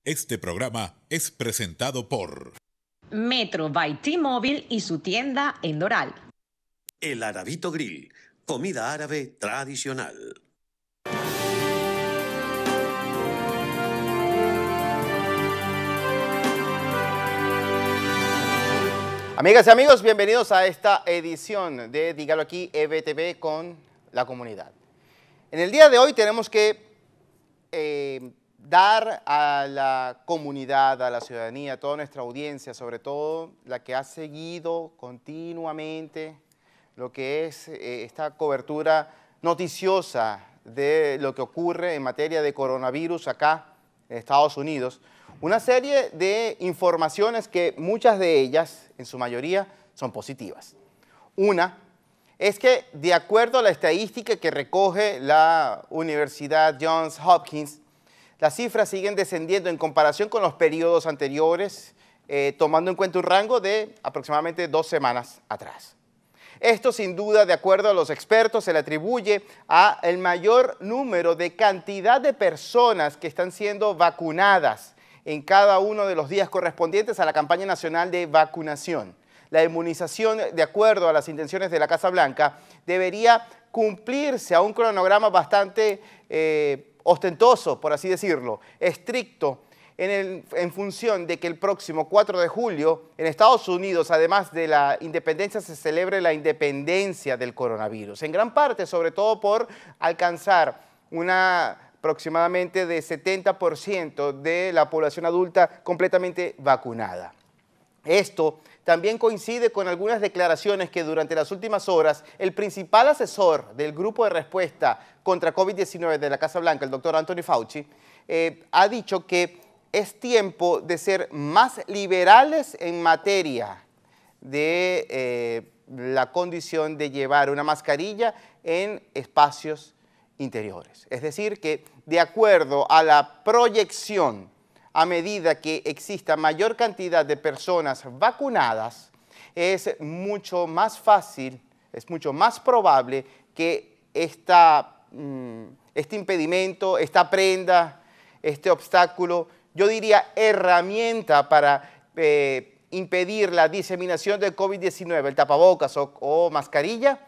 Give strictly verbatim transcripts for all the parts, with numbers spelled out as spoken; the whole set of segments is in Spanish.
Este programa es presentado por Metro by T-Mobile y su tienda en Doral. El Arabito Grill, comida árabe tradicional. Amigas y amigos, bienvenidos a esta edición de Dígalo Aquí, E B T V con la comunidad. En el día de hoy tenemos que eh, dar a la comunidad, a la ciudadanía, a toda nuestra audiencia, sobre todo la que ha seguido continuamente lo que es eh, esta cobertura noticiosa de lo que ocurre en materia de coronavirus acá en Estados Unidos, una serie de informaciones que muchas de ellas, en su mayoría, son positivas. Una es que, de acuerdo a la estadística que recoge la Universidad Johns Hopkins, las cifras siguen descendiendo en comparación con los periodos anteriores, eh, tomando en cuenta un rango de aproximadamente dos semanas atrás. Esto, sin duda, de acuerdo a los expertos, se le atribuye a el mayor número de cantidad de personas que están siendo vacunadas en cada uno de los días correspondientes a la campaña nacional de vacunación. La inmunización, de acuerdo a las intenciones de la Casa Blanca, debería cumplirse a un cronograma bastante eh, ostentoso, por así decirlo, estricto, en, el, en función de que el próximo cuatro de julio en Estados Unidos, además de la independencia, se celebre la independencia del coronavirus. En gran parte, sobre todo por alcanzar una aproximadamente de setenta por ciento de la población adulta completamente vacunada. Esto también coincide con algunas declaraciones que durante las últimas horas el principal asesor del grupo de respuesta contra COVID diecinueve de la Casa Blanca, el doctor Anthony Fauci, eh, ha dicho que es tiempo de ser más liberales en materia de eh, la condición de llevar una mascarilla en espacios interiores. Es decir, que de acuerdo a la proyección, a medida que exista mayor cantidad de personas vacunadas, es mucho más fácil, es mucho más probable que esta, este impedimento, esta prenda, este obstáculo, yo diría herramienta para eh, impedir la diseminación del COVID diecinueve, el tapabocas o, o mascarilla,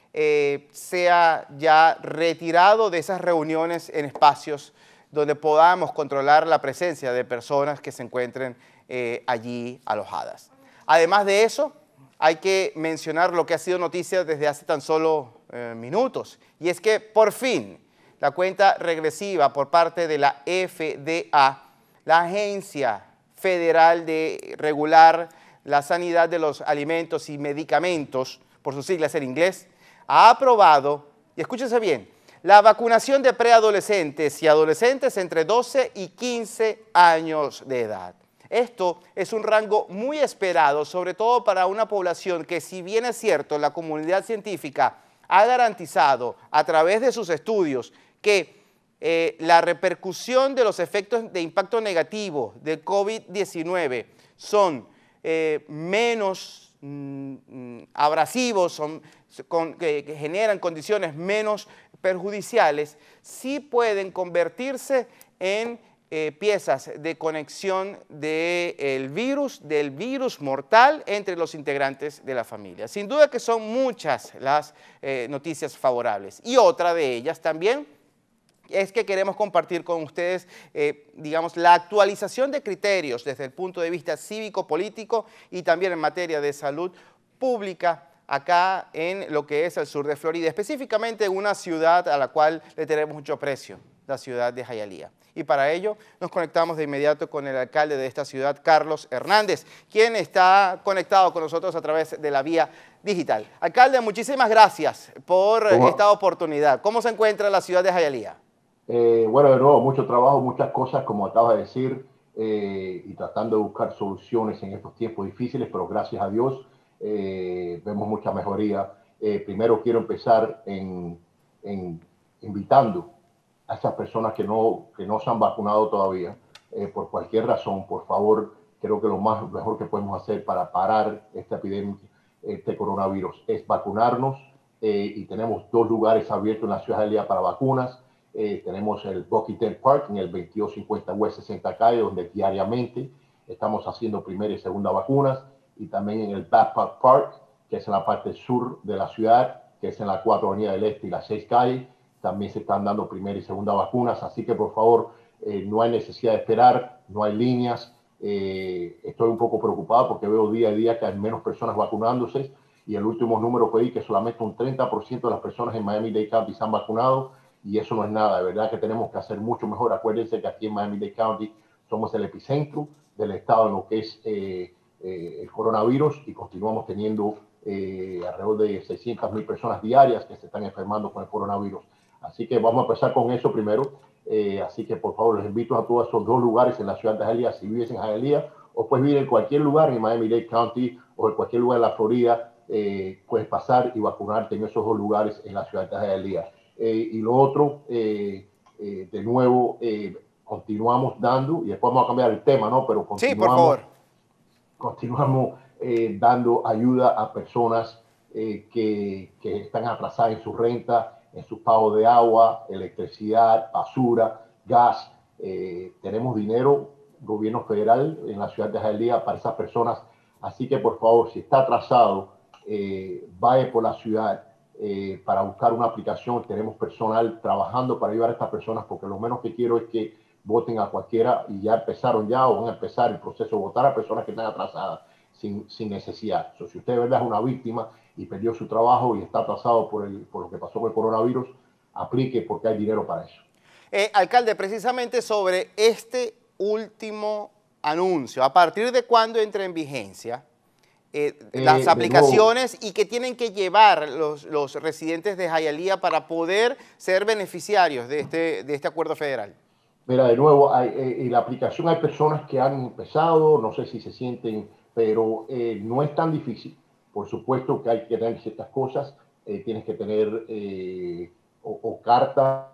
Eh, sea ya retirado de esas reuniones en espacios donde podamos controlar la presencia de personas que se encuentren eh, allí alojadas. Además de eso, hay que mencionar lo que ha sido noticia desde hace tan solo eh, minutos, y es que por fin la cuenta regresiva por parte de la F D A, la Agencia Federal de Regular la Sanidad de los Alimentos y Medicamentos, por sus siglas en inglés, ha aprobado, y escúchense bien, la vacunación de preadolescentes y adolescentes entre doce y quince años de edad. Esto es un rango muy esperado, sobre todo para una población que, si bien es cierto, la comunidad científica ha garantizado a través de sus estudios que eh, la repercusión de los efectos de impacto negativo del COVID diecinueve son eh, menos mm, abrasivos, son Con, que, que generan condiciones menos perjudiciales, sí pueden convertirse en eh, piezas de conexión del virus, del virus mortal entre los integrantes de la familia. Sin duda que son muchas las eh, noticias favorables. Y otra de ellas también es que queremos compartir con ustedes, eh, digamos, la actualización de criterios desde el punto de vista cívico-político y también en materia de salud pública acá en lo que es el sur de Florida, específicamente en una ciudad a la cual le tenemos mucho aprecio, la ciudad de Hialeah. Y para ello nos conectamos de inmediato con el alcalde de esta ciudad, Carlos Hernández, quien está conectado con nosotros a través de la vía digital. Alcalde, muchísimas gracias por ¿Cómo? esta oportunidad. ¿Cómo se encuentra la ciudad de Hialeah? Eh, bueno, de nuevo, mucho trabajo, muchas cosas, como acabas de decir, eh, y tratando de buscar soluciones en estos tiempos difíciles, pero gracias a Dios, Eh, vemos mucha mejoría. Eh, primero quiero empezar en, en invitando a esas personas que no, que no se han vacunado todavía, eh, por cualquier razón, por favor, creo que lo más mejor que podemos hacer para parar esta epidemia, este coronavirus, es vacunarnos, eh, y tenemos dos lugares abiertos en la ciudad de Hialeah para vacunas. Eh, tenemos el Bucky Dent Park en el veintidós cincuenta West sesenta Calle, donde diariamente estamos haciendo primera y segunda vacunas, y también en el Backpack Park, que es en la parte sur de la ciudad, que es en la cuatro Avenida del Este y la seis Calle. También se están dando primera y segunda vacunas, así que por favor, eh, no hay necesidad de esperar, no hay líneas. Eh, estoy un poco preocupado porque veo día a día que hay menos personas vacunándose, y el último número que vi que solamente un treinta por ciento de las personas en Miami-Dade County se han vacunado, y eso no es nada. De verdad que tenemos que hacer mucho mejor. Acuérdense que aquí en Miami-Dade County somos el epicentro del estado en lo que es eh, eh, el coronavirus, y continuamos teniendo eh, alrededor de seiscientas mil personas diarias que se están enfermando con el coronavirus. Así que vamos a empezar con eso primero. Eh, así que por favor les invito a todos esos dos lugares en la ciudad de Hialeah, si vives en Hialeah o puedes vivir en cualquier lugar en Miami-Dade County o en cualquier lugar de la Florida, eh, puedes pasar y vacunarte en esos dos lugares en la ciudad de Hialeah. Eh, y lo otro, eh, eh, de nuevo, eh, continuamos dando, y después vamos a cambiar el tema, ¿no? Pero continuamos, sí, por favor. continuamos eh, dando ayuda a personas eh, que, que están atrasadas en su renta, en sus pagos de agua, electricidad, basura, gas. Eh, tenemos dinero, gobierno federal en la ciudad de Hialeah para esas personas. Así que por favor, si está atrasado, eh, vaya por la ciudad eh, para buscar una aplicación. Tenemos personal trabajando para ayudar a estas personas, porque lo menos que quiero es que voten a cualquiera, y ya empezaron ya o van a empezar el proceso de votar a personas que están atrasadas sin, sin necesidad. So, si usted de verdad es una víctima y perdió su trabajo y está atrasado por, el, por lo que pasó con el coronavirus, aplique, porque hay dinero para eso. Eh, alcalde, precisamente sobre este último anuncio, ¿a partir de cuándo entra en vigencia eh, Eh, las de aplicaciones y qué tienen que llevar los, los residentes de Hialeah para poder ser beneficiarios de este, de este acuerdo federal? Mira, de nuevo, hay, eh, en la aplicación hay personas que han empezado, no sé si se sienten, pero eh, no es tan difícil. Por supuesto que hay que tener ciertas cosas, eh, tienes que tener eh, o, o carta,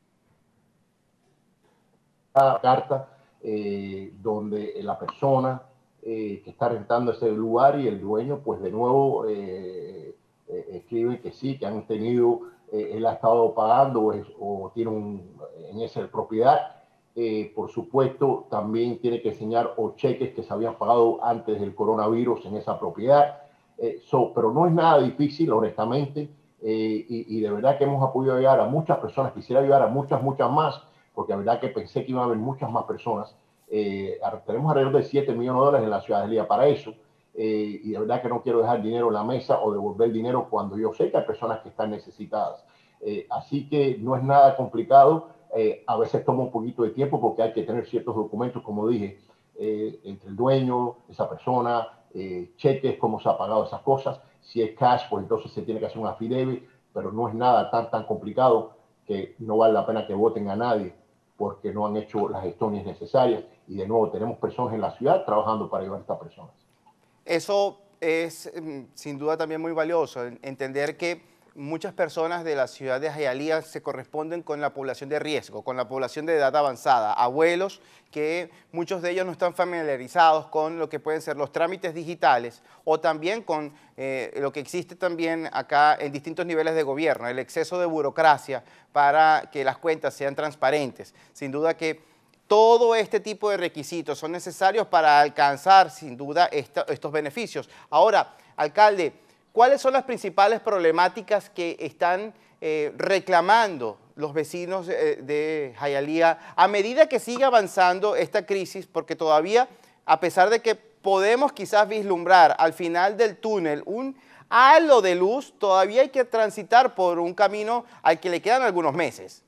carta eh, donde la persona eh, que está rentando ese lugar y el dueño, pues de nuevo eh, eh, escriben que sí, que han tenido, eh, él ha estado pagando o, es, o tiene un, en esa propiedad. Eh, por supuesto, también tiene que enseñar o cheques que se habían pagado antes del coronavirus en esa propiedad. Eh, so, pero no es nada difícil, honestamente, eh, y, y de verdad que hemos podido ayudar a muchas personas. Quisiera ayudar a muchas, muchas más, porque la verdad que pensé que iban a haber muchas más personas. Eh, tenemos alrededor de siete millones de dólares en la ciudad de Hialeah para eso, eh, y de verdad que no quiero dejar dinero en la mesa o devolver dinero cuando yo sé que hay personas que están necesitadas. Eh, así que no es nada complicado. Eh, a veces toma un poquito de tiempo porque hay que tener ciertos documentos, como dije, eh, entre el dueño, esa persona, eh, cheques, cómo se ha pagado esas cosas. Si es cash, pues entonces se tiene que hacer un affidavit, pero no es nada tan, tan complicado que no vale la pena que voten a nadie porque no han hecho las gestiones necesarias. Y de nuevo, tenemos personas en la ciudad trabajando para ayudar a estas personas. Eso es sin duda también muy valioso, entender que muchas personas de la ciudad de Hialeah se corresponden con la población de riesgo, con la población de edad avanzada, abuelos que muchos de ellos no están familiarizados con lo que pueden ser los trámites digitales o también con eh, lo que existe también acá en distintos niveles de gobierno, el exceso de burocracia para que las cuentas sean transparentes. Sin duda que todo este tipo de requisitos son necesarios para alcanzar sin duda esta, estos beneficios. Ahora, alcalde, ¿cuáles son las principales problemáticas que están eh, reclamando los vecinos eh, de Hialeah a medida que sigue avanzando esta crisis? Porque todavía, a pesar de que podemos quizás vislumbrar al final del túnel un halo de luz, todavía hay que transitar por un camino al que le quedan algunos meses.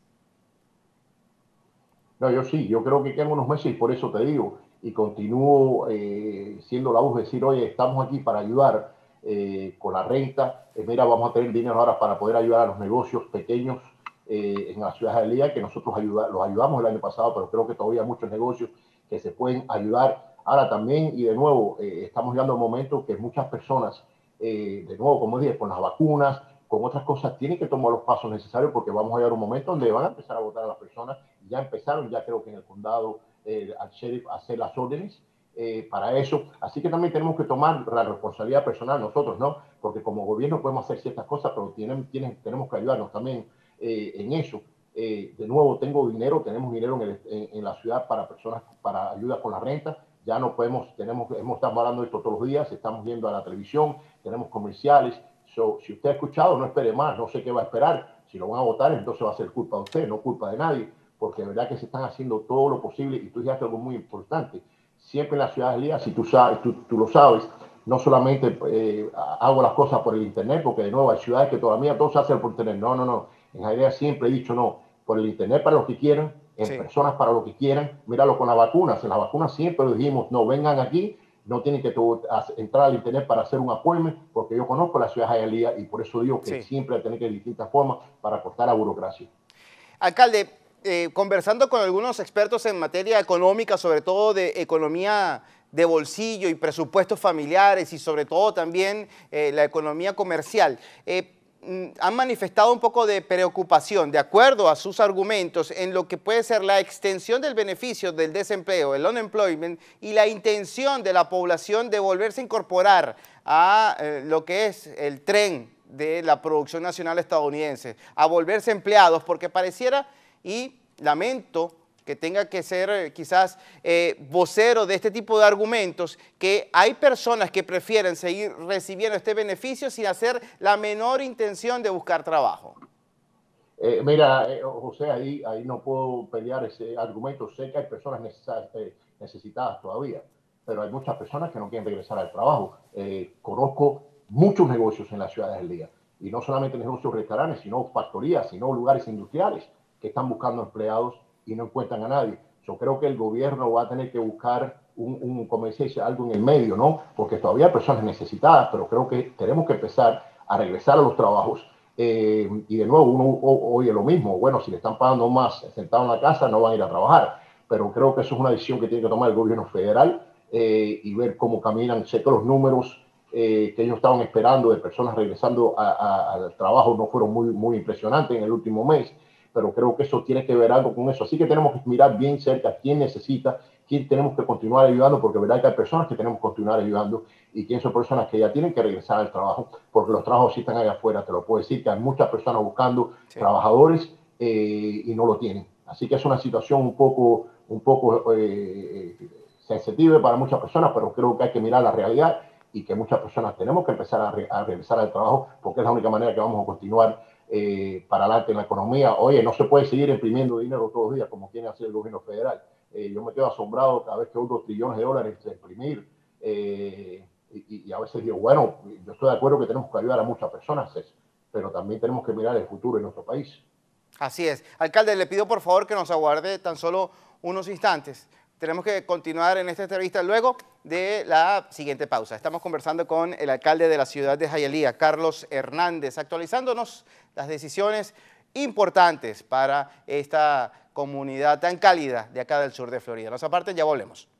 No, yo sí, yo creo que quedan unos meses y por eso te digo, y continúo eh, siendo la voz de decir, oye, estamos aquí para ayudar. Eh, con la renta, eh, mira, vamos a tener dinero ahora para poder ayudar a los negocios pequeños eh, en la ciudad de Hialeah, que nosotros ayuda, los ayudamos el año pasado, pero creo que todavía hay muchos negocios que se pueden ayudar ahora también. Y de nuevo, eh, estamos llegando a un momento que muchas personas, eh, de nuevo, como dije, con las vacunas, con otras cosas, tienen que tomar los pasos necesarios, porque vamos a llegar a un momento donde van a empezar a votar a las personas. Ya empezaron, ya creo que en el condado, eh, al sheriff a hacer las órdenes Eh, para eso. Así que también tenemos que tomar la responsabilidad personal nosotros, ¿no? Porque como gobierno podemos hacer ciertas cosas, pero tienen, tienen, tenemos que ayudarnos también eh, en eso. Eh, de nuevo, tengo dinero, tenemos dinero en, el, en, en la ciudad para personas, para ayuda con la renta. Ya no podemos, tenemos, hemos estado hablando de esto todos los días, estamos viendo a la televisión, tenemos comerciales. So, si usted ha escuchado, no espere más, no sé qué va a esperar. Si lo van a votar, entonces va a ser culpa de usted, no culpa de nadie, porque de verdad que se están haciendo todo lo posible. Y tú dijiste algo muy importante. Siempre en la ciudad de Hialeah, si tú, sabes, tú, tú lo sabes, no solamente eh, hago las cosas por el internet, porque de nuevo hay ciudades que todavía todo se hace por internet. No, no, no. En Hialeah siempre he dicho no, por el internet para los que quieran, en sí. personas para lo que quieran. Míralo con las vacunas. En las vacunas siempre dijimos, no, vengan aquí, no tienen que entrar al internet para hacer un appointment, porque yo conozco la ciudad de Hialeah y por eso digo que sí. siempre hay que tener que de distintas formas para cortar la burocracia. Alcalde, eh, conversando con algunos expertos en materia económica, sobre todo de economía de bolsillo y presupuestos familiares y sobre todo también eh, la economía comercial, eh, han manifestado un poco de preocupación, de acuerdo a sus argumentos, en lo que puede ser la extensión del beneficio del desempleo, el unemployment, y la intención de la población de volverse a incorporar a eh, lo que es el tren de la producción nacional estadounidense, a volverse empleados, porque pareciera, y lamento que tenga que ser eh, quizás eh, vocero de este tipo de argumentos, que hay personas que prefieren seguir recibiendo este beneficio sin hacer la menor intención de buscar trabajo. Eh, mira, eh, José, ahí, ahí no puedo pelear ese argumento. Sé que hay personas eh, necesitadas todavía, pero hay muchas personas que no quieren regresar al trabajo. Eh, conozco muchos negocios en la ciudad de Hialeah, y no solamente negocios restaurantes, sino factorías, sino lugares industriales que están buscando empleados y no encuentran a nadie. Yo creo que el gobierno va a tener que buscar un, un como dice, algo en el medio, ¿no? Porque todavía hay personas necesitadas, pero creo que tenemos que empezar a regresar a los trabajos. Eh, y de nuevo, uno oye lo mismo. Bueno, si le están pagando más sentado en la casa, no van a ir a trabajar. Pero creo que eso es una decisión que tiene que tomar el gobierno federal eh, y ver cómo caminan. Sé que los números eh, que ellos estaban esperando de personas regresando a, a, al trabajo no fueron muy, muy impresionantes en el último mes, pero creo que eso tiene que ver algo con eso. Así que tenemos que mirar bien cerca quién necesita, quién tenemos que continuar ayudando, porque verdad que hay personas que tenemos que continuar ayudando y quién son personas que ya tienen que regresar al trabajo, porque los trabajos sí están allá afuera. Te lo puedo decir que hay muchas personas buscando sí. trabajadores eh, y no lo tienen. Así que es una situación un poco, un poco eh, sensible para muchas personas, pero creo que hay que mirar la realidad y que muchas personas tenemos que empezar a, re a regresar al trabajo, porque es la única manera que vamos a continuar Eh, para adelante en la economía. Oye, no se puede seguir imprimiendo dinero todos los días como quiere hacer el gobierno federal. Eh, yo me quedo asombrado cada vez que oigo trillones de dólares de imprimir eh, y, y a veces digo, bueno, yo estoy de acuerdo que tenemos que ayudar a muchas personas, pero también tenemos que mirar el futuro de nuestro país. Así es. Alcalde, le pido por favor que nos aguarde tan solo unos instantes. Tenemos que continuar en esta entrevista luego de la siguiente pausa. Estamos conversando con el alcalde de la ciudad de Hialeah, Carlos Hernández, actualizándonos las decisiones importantes para esta comunidad tan cálida de acá del sur de Florida. No se aparten, ya volvemos.